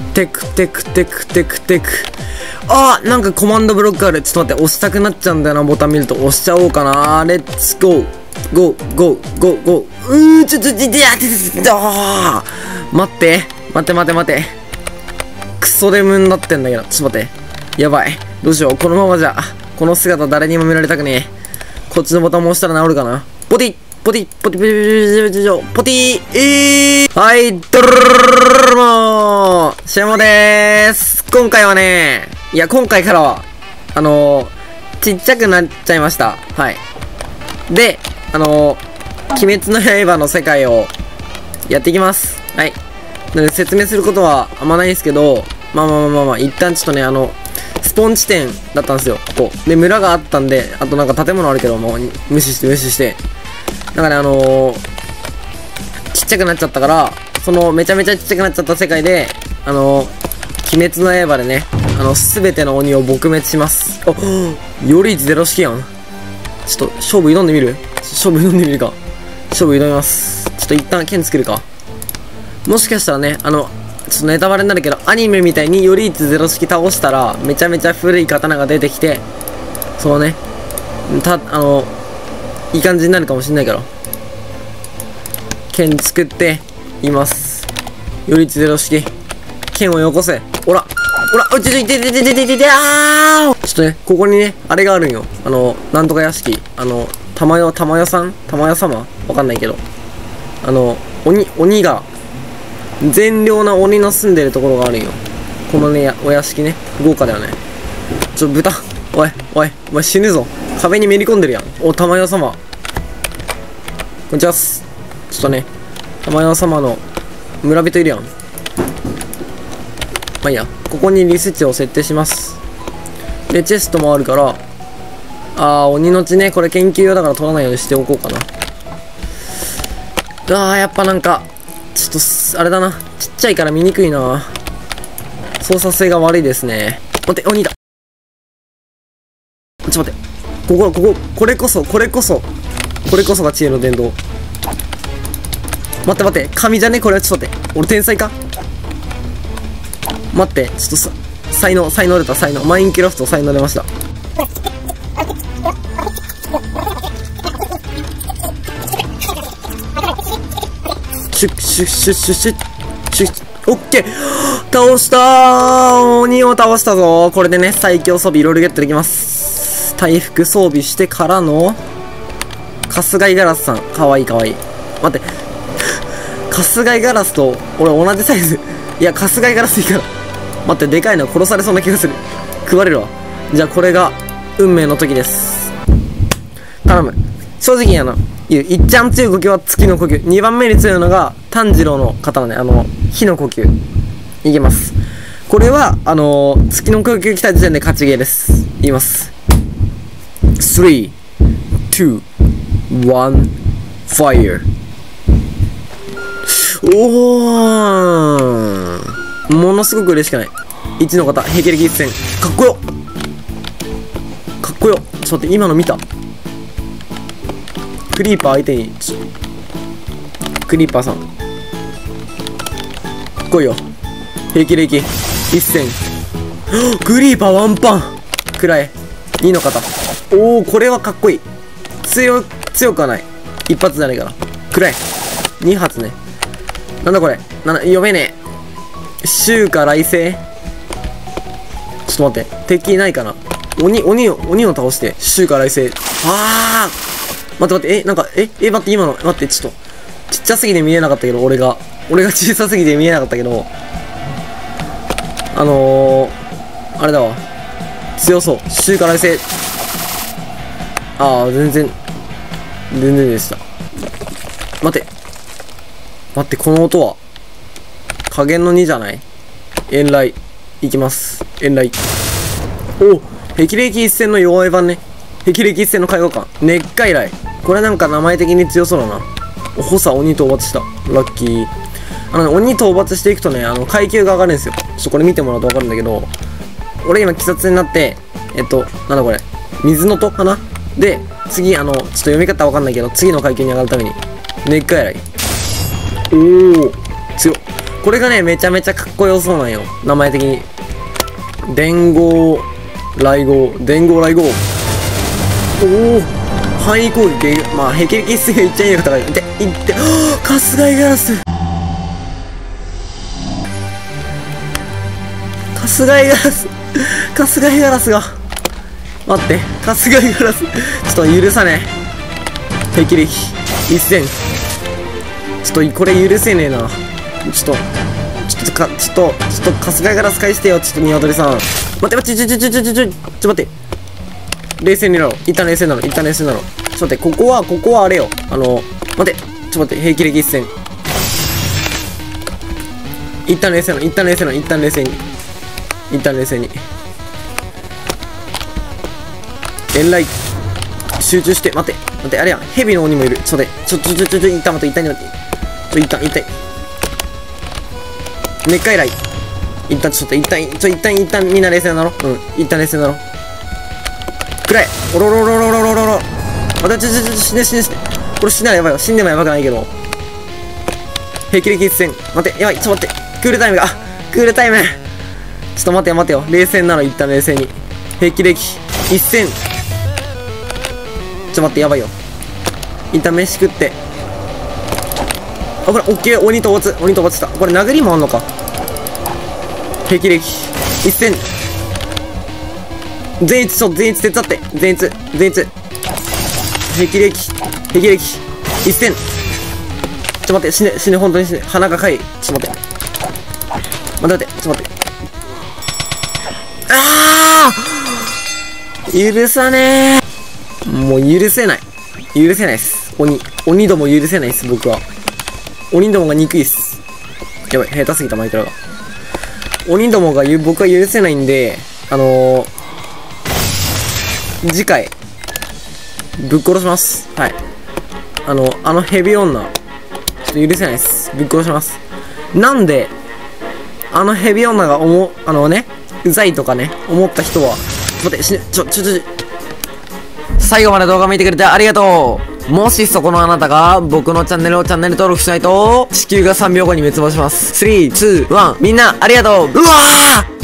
テクテクテクテクテク。あー、なんかコマンドブロックある。ちょっと待って、押したくなっちゃうんだよな、ボタン見ると。押しちゃおうかな。レッツゴーゴーゴーゴーゴー。待って待って待って待って。クソレムになってんだけど、ちょっと待って。やばい。どうしよう。このままじゃ、この姿誰にも見られたくねえ。こっちのボタンも押したら治るかな。ポティポティポティポティポティはい、ドルルもーシャモでーす。今回はね、いや、今回からは、ちっちゃくなっちゃいました。はい。で、鬼滅の刃の世界をやっていきます。はい。なので説明することはあんまないですけど、まあ、一旦ちょっとね、スポン地点だったんですよ、ここ。で、村があったんで、あとなんか建物あるけど、もう、無視して。だからちっちゃくなっちゃったから、めちゃめちゃちっちゃくなっちゃった世界で、鬼滅の刃でね、すべての鬼を撲滅します。あ、よりゼロ式やん。ちょっと、勝負挑んでみるか。勝負挑みます。ちょっと一旦剣つけるか。もしかしたらね、ちょっとネタバレになるけど、アニメみたいによりゼロ式倒したら、めちゃめちゃ古い刀が出てきて、そうね、いい感じになるかもしんないから。剣作って、います。よりゼロ式。剣をよこせ。おら、ちょっとね、ここにね、あれがあるんよ。なんとか屋敷。玉代様わかんないけど。鬼が、善良な鬼の住んでるところがあるんよ。このね、お屋敷ね。豪華だよね。豚。お前死ぬぞ。壁にめり込んでるやん。お、玉代様。こんにちはっす。ちょっとね、玉代様の村人いるやん。まあいいや。ここにリス値を設定します。で、チェストもあるから、鬼の血ね、これ研究用だから取らないようにしておこうかな。やっぱなんか、ちょっと、あれだな。ちっちゃいから見にくいな。操作性が悪いですね。待って、鬼だ。ちょっと待って。これこそが知恵の伝道。待って、神じゃねこれ。ちょっと待って。俺天才か。待って、ちょっと才能出た、才能。マインクラフト才能出ました。シュッ。オッケー倒したー。鬼を倒したぞー。これでね、最強装備いろいろゲットできます。回復装備してからの、春日井ガラスさん。かわいい。待って。春日井ガラスと、俺同じサイズ。いや、春日井ガラスいいから。待って、でかいの殺されそうな気がする。食われるわ。じゃあ、これが、運命の時です。頼む。正直いっちゃん強い呼吸は月の呼吸。2番目に強いのが、炭治郎の刀ね。火の呼吸。いきます。これは、月の呼吸来た時点で勝ちゲーです。言います。3、2、1、fire。ものすごく嬉しくない。1の方、平気力一戦。かっこよ。ちょっと待って、今の見た。クリーパー相手に、クリーパーさん。来いよ。平気力一戦。クリーパーワンパンくらい。2の方。これはかっこいい。強くはない。一発じゃないから。くらい。2発ね。なんだこれ。読めねえ。秋華来世。ちょっと待って。敵いないかな。鬼を倒して、秋華来世。待って。待って、今の、待って、ちょっと。ちっちゃすぎて見えなかったけど、俺が小さすぎて見えなかったけど、あれだわ。強そう。秋華来世。全然でした。待って、この音は、加減の2じゃない？遠雷。いきます。遠雷。霹靂一戦の弱い版ね。霹靂一戦の開放感。熱海雷。これなんか名前的に強そうだな。補佐鬼討伐した。ラッキー。鬼討伐していくとね、階級が上がるんですよ。ちょっとこれ見てもらうとわかるんだけど、俺今、鬼殺になって、なんだこれ。水の音かなで、次、ちょっと読み方わかんないけど、次の階級に上がるために、熱海雷。強っ。 これがね、めちゃめちゃかっこよそうなんよ。名前的に。伝言来号。伝言来号。おお。範囲攻撃。まあ、霹靂一閃がいっちゃいいのか高い。いって、春日井ガラス。春日井ガラス。春日井ガラスが。待って。春日井ガラス。ちょっと許さねえ。霹靂一閃。ちょっと、これ許せねえな。ちょっと、春日井ガラス返してよ。ちょっと、ニワトリさん。待って、待って。冷静になろう。一旦冷静なの。ちょっと待って、ここはあれよ。待って、平気歴一戦。一旦冷静に。遠雷。集中して、待って、あれやん。ヘビの鬼もいる。ちょっと待って、一旦待って。一旦。熱海雷。一旦みんな冷静になろう。一旦冷静になろう。くらえ。おろ。待って、死ね。これ死んだらやばいよ。死んでもやばくないけど。平気歴一戦。待って、やばい。ちょっと待って。クールタイム。ちょっと待ってよ。冷静になろう。一旦冷静に。平気歴一戦。ちょっと待って、やばいよ。一旦飯食って。あ、これ、オッケー。鬼討伐した。これ、殴りもあんのか。平気歴一戦。全一手伝って。全一。平気歴一戦。ちょっと待って、死ね、本当に死ね。鼻がかい。ちょっと待って。ああ許さねえ。もう許せないっす。鬼ども許せないっす、僕は。鬼どもが憎いっす。やばい、下手すぎた、マイクラが。鬼どもが僕は許せないんで、次回、ぶっ殺します。はい。ヘビ女、ちょっと許せないです。ぶっ殺します。なんで、ヘビ女がうざいとかね、思った人は、待って、最後まで動画見てくれてありがとう。もしそこのあなたが、僕のチャンネルを登録しないと、地球が3秒後に滅亡します。3、2、1、みんなありがとう。うわー